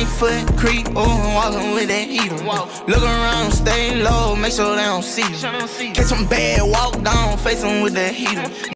9-foot creep, ooh, I'm walking with that heater. Look around, stay low, make sure they don't see you. Catch them bad, walk down, face them with that heater.